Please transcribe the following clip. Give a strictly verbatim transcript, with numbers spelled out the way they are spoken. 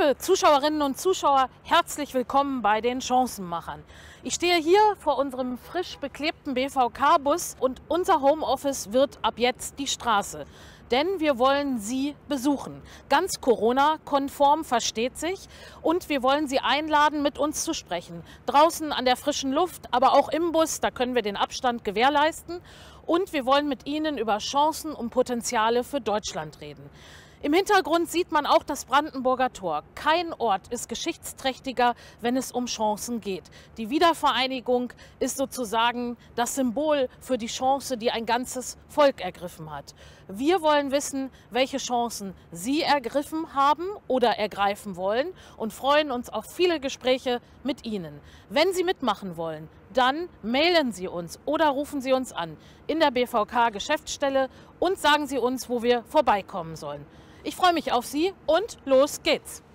Liebe Zuschauerinnen und Zuschauer, herzlich willkommen bei den Chancenmachern. Ich stehe hier vor unserem frisch beklebten B V K-Bus und unser Homeoffice wird ab jetzt die Straße. Denn wir wollen Sie besuchen. Ganz Corona-konform, versteht sich. Und wir wollen Sie einladen, mit uns zu sprechen. Draußen an der frischen Luft, aber auch im Bus, da können wir den Abstand gewährleisten. Und wir wollen mit Ihnen über Chancen und Potenziale für Deutschland reden. Im Hintergrund sieht man auch das Brandenburger Tor. Kein Ort ist geschichtsträchtiger, wenn es um Chancen geht. Die Wiedervereinigung ist sozusagen das Symbol für die Chance, die ein ganzes Volk ergriffen hat. Wir wollen wissen, welche Chancen Sie ergriffen haben oder ergreifen wollen und freuen uns auf viele Gespräche mit Ihnen. Wenn Sie mitmachen wollen, dann mailen Sie uns oder rufen Sie uns an in der B V K-Geschäftsstelle und sagen Sie uns, wo wir vorbeikommen sollen. Ich freue mich auf Sie und los geht's!